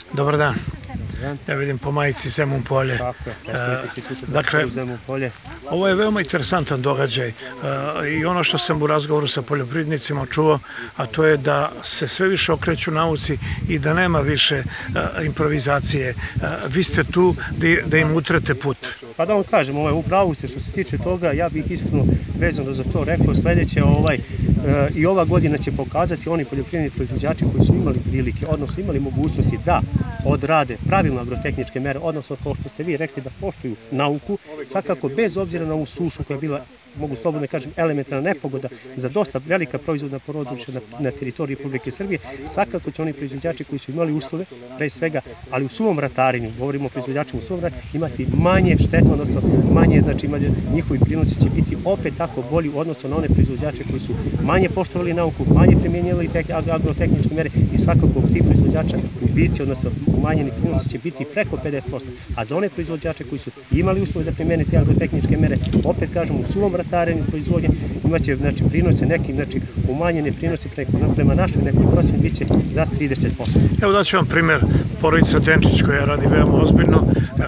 Dobar dan. Ja vidim po majici Zemun polje. Dakle, ovo je veoma interesantan događaj i ono što sam u razgovoru sa poljoprivrednicima čuo, a to je da se sve više okreću nauci i da nema više improvizacije. Vi ste tu da im utrete put. Pa da vam kažem, upravo ste što se tiče toga, ja bih iskreno vezano za to rekao sledeće, i ova godina će pokazati oni poljoprivredni proizvođači koji su imali prilike, odnosno imali mogućnosti da odrade pravilno agrotehničke mere, odnosno kao što ste vi rekli da poštuju nauku, svakako bez obzira na ovu sušu koja je bila, mogu slobodno kažem, elementarna nepogoda za dosta velika proizvodna područja na teritoriji Republike Srbije, svakako će oni proizvođači koji su imali uslove, pre svega, ali u suvom ratarenju, govorimo o proizvođačima u suvom ratarenju, imati manje štete, odnosno manje, znači njihovi prinosi će biti opet tako bolji u odnosu na one proizvođače koji su manje poštovali nauku, manje primjenjivali agrotehničke mere i svakako ti proizvođača gubici, odnosno umanjeni prinosi će biti preko 50%, a za one proizvođače koji su imali uslove da primene te agrotehničke mere, opet kažemo u suvom ratarenju proizvodnje, imaće prinose neki, umanjene prinose prema našoj nekoj proceni biće za 30%. Evo daću vam primjer, porodica Denčić koja radi veoma ozbiljno,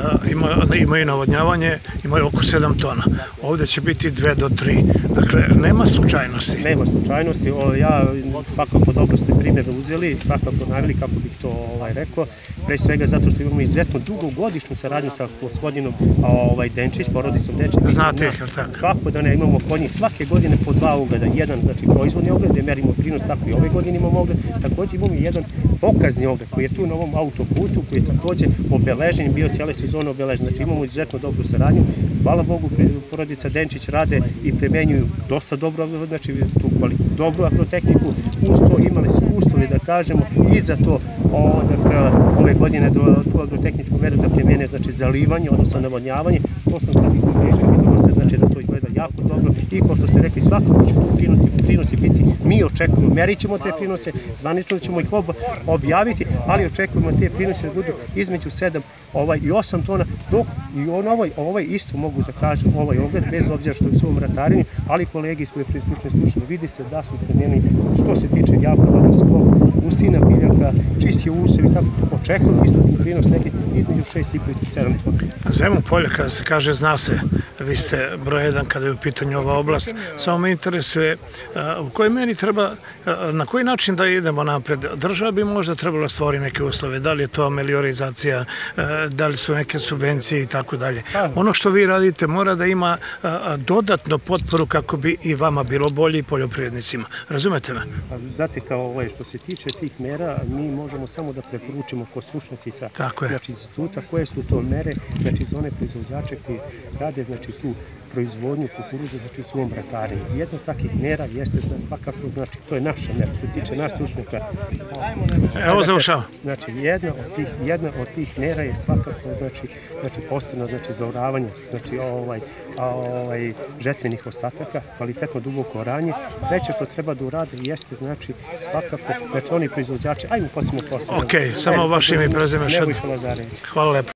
imaju navodnjavanje, imaju oko 7 tona. Ovde će biti 2 do 3. Dakle, nema slučajnosti. Nema slučajnosti. Ja svakako dobro ste primjer uzeli, svakako naveli kako bih to rekao, pre svega zato što imamo izuzetno dugogodišnju saradnju sa gospodinom Denčić, porodicom Denčić. Znate ih, ali tako? Kako da ne, imamo kod njih svake godine po 2 ogleda, jedan proizvodni ogled gde merimo prinos, tako i ove godine imamo ogled, takođe imamo i jedan pokazni ogled koji je tu na ovom autoputu, koji je takođe obeležen, bio cijele sezone obeležen, znači imamo izuzetno dobru saradnju, hvala Bogu porodica Denčić rade i primenjuju dosta dobro, znači tu dobru agrotehniku, uz to imali su uslovi da kažemo i za to ove godine tu agrotehničku meru da primene, znači zalivanje, odnosno navodnjavanje, to sam sad i pomešao, znači da to izgleda jako dobro i kao što ste rekli, svakako će tu prinosi biti, mi očekujemo, merit ćemo te prinose, zvanično ćemo ih objaviti, ali očekujemo te prinose da budu između 7 i 8 tona, dok i ovaj isto mogu da kažem, ovaj ogled, bez obzira što je u svom ratarenju, ali kolege iz poljoprivredne stručne vidi se da su primenili, što se tiče jako dobro skog, gustina biljaka, čistio usev i tako, očekujemo isto prinos neki između 6,5 i 7 tona. Zemun polje, kada se kaže zna se, vi ste broj 1 kada je u pitanju ova oblast, samo me interesuje u kojoj meri treba, na koji način da idemo napred. Država bi možda trebala stvoriti neke uslove, da li je to ameliorizacija, da li su neke subvencije i tako dalje. Ono što vi radite mora da ima dodatno potporu kako bi i vama bilo bolje i poljoprivrednicima. Razumete me? Znate, kao što se tiče tih mera, mi možemo samo da preporučimo kod stručnosti sa instituta koje su to mere, znači za one proizvođače koji rade, znači tu proizvodnju kukuruza, znači u svom ratarenju. Jedna od takvih mera jeste da svakako, znači to je naša mera, što se tiče nas stručnjaka. Evo završava. Znači jedna od tih mera je svakako, znači postano, znači zaoravanje, znači žetvenih ostataka, kvalitetno duboko oranje. Treće što treba da urade jeste, znači svakako, znači oni proizvođači, ajmo posebno posebno. Ok, samo vaše ime i prezime. Nebojša Lazarević. Hvala lepo.